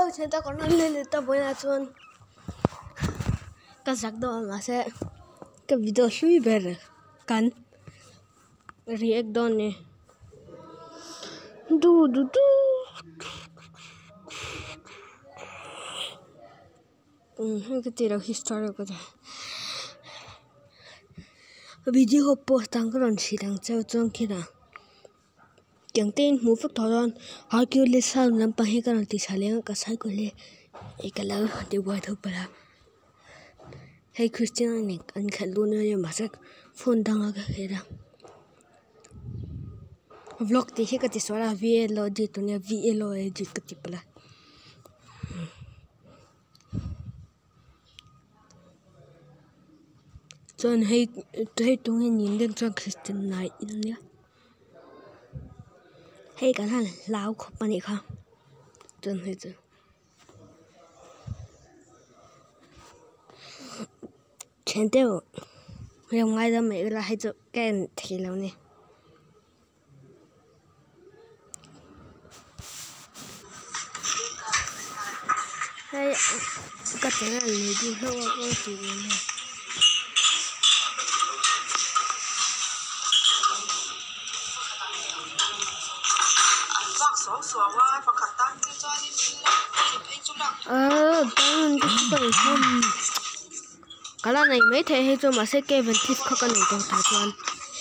chúng ta còn lên ta với là chuan cái giặc đó mà sẽ cái video suy về rồi cắn react don nè du du du cái gì đó history của ta video post tăng cái đoạn chỉ tăng treo chuan kia nào chẳng tin muốn phát thọ don họ kêu lên sao làm bằng hết cái đoạn thì xài lên cái sai của lên cái là điều quay thôi bà hay Christian này anh khẩn luôn nhưng mà chắc phone đang cái gì đó vlog thì hết cái số là VLO đi tụi này VLO edit cái tipo là cho nên hay tụi này nhìn lên cho Christian này nhá hay cái là lão không bao nhiêu không chân hay chứ chén tiêu không ai đâu mấy là hay cho cái thì lâu nè hay cái chuyện là người đi đâu có chuyện này đang đi không cái này mấy thế hay cho mà sẽ kê vấn tiếp không cần trong thái quan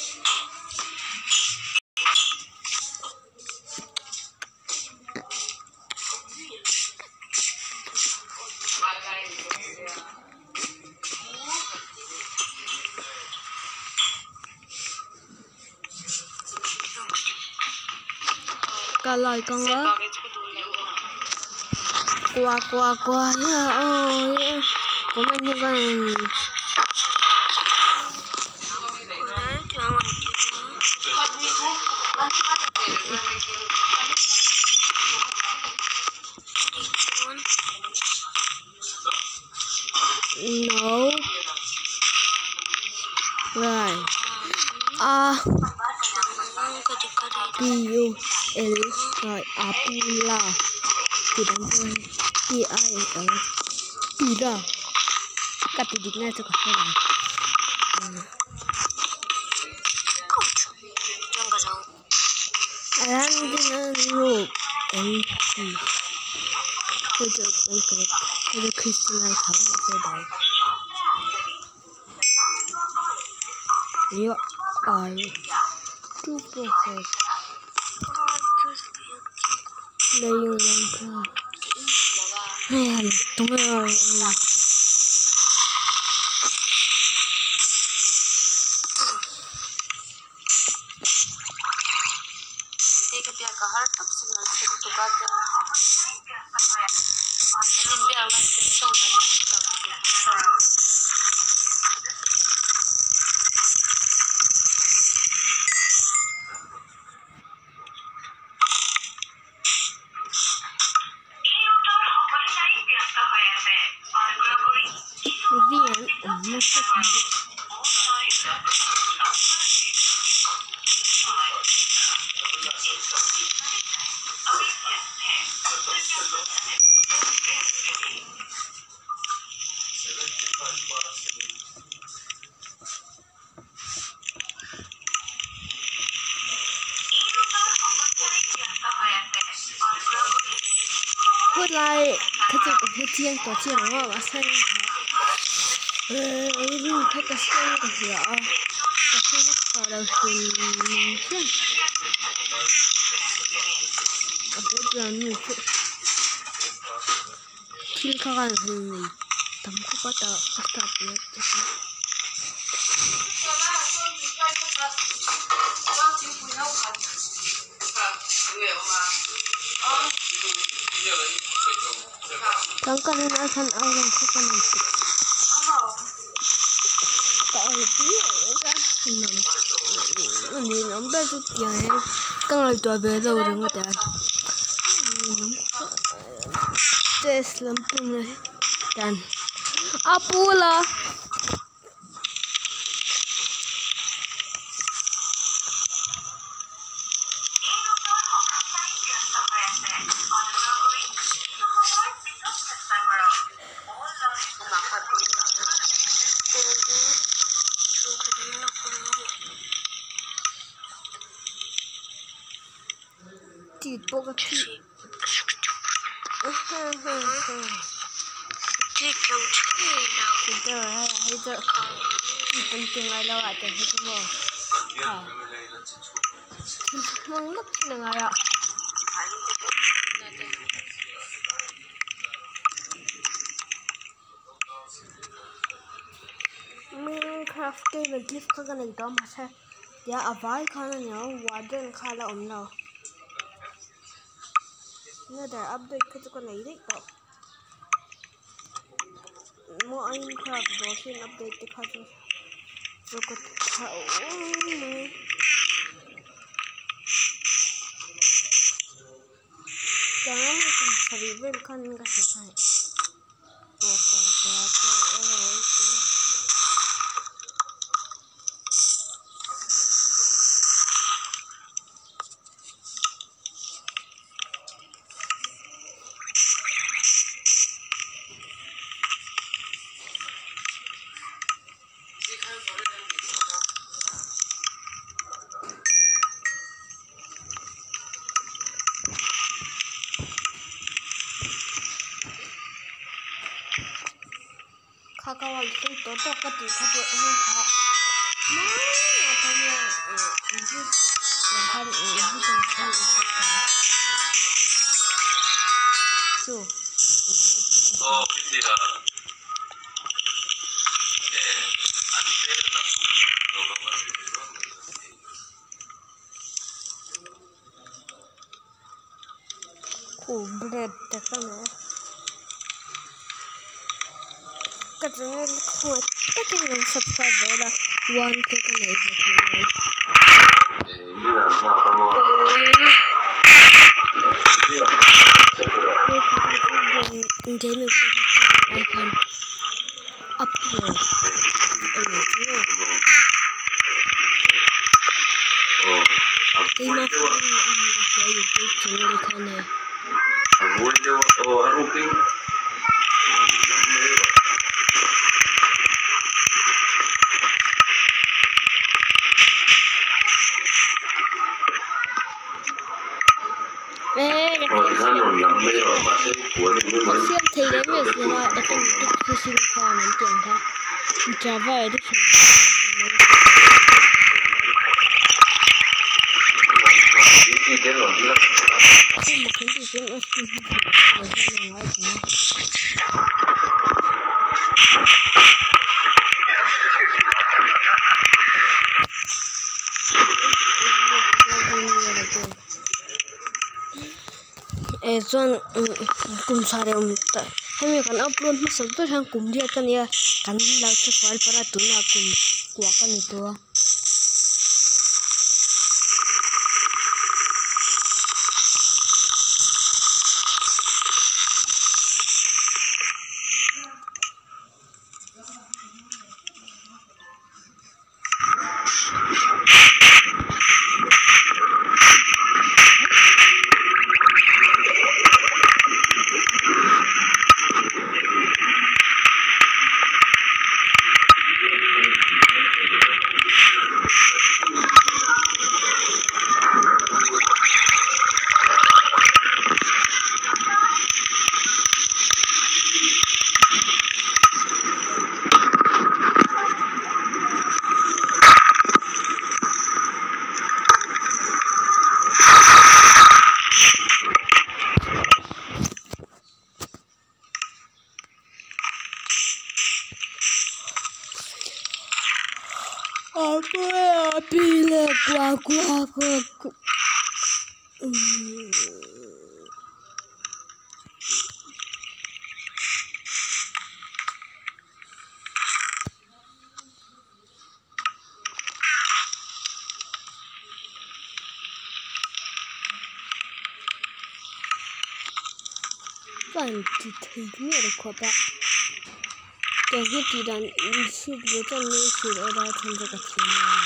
cái lời con đó qua nha ôi có mấy như vậy no right PU L rồi Apula thì đánh rơi PIL Pila cắt thì định ngay cho các bạn Arandina MC bây giờ Christian này thắng sẽ đánh you are too perfect đây là này đúng rồi hút lại cái gì cũng hết chiên có chiên đúng không ạ xanh thấy cái xanh cái gì ạ cái xanh nó vào đầu thì chiên ở cái đường như thế khi các bạn hình tấm cũng bắt đầu biết Con nó thân ao không con này có tí cả nằm nhìn nó bé chút tiền con này tuổi về rồi đừng có tiền test lắm này dan Apula ปกติที่เขาใช่เราเจอให้เจอเป็นจริงอะไรแล้วอ่ะแต่ที่กูบอกมึงนึกยังไงอ่ะMinecraft game gift ka ganay to masa ya avai khana nyo warden khala omno another update ka to kanay to mo Minecraft do sin update ka to so ko ta jangan survival kan ka sa kakawal itu toto ketika tuh katanya itu kan tuh oh gitu ya hampir kubret kan ya katanya kuat tapi yang subscriber lah 1K kan ya itu game I can upload YouTube channel kan ya Siêu thì đến việc gì là đã từng khi xin khoa mình tiền thôi trả về đi không một cái gì cũng ở trên John cùng sare umta hemi kan upload ma सब तो हम कुम दिया kan ya kan la से file para tu na कुम kwa kan itu apa bila aku kan tidak ada kota jadi tidak isi betul isi ada tanda kecilnya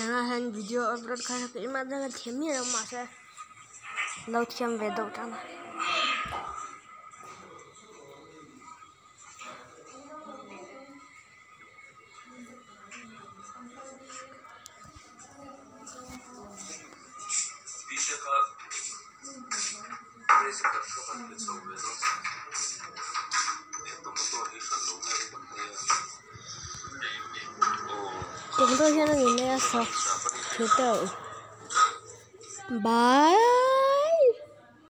là hàng video upload khai cái mà đang thiếm như là mà sẽ lâu thêm về đầu trang này. Chúng tôi sẽ là người nghe sau thứ tự. Bye.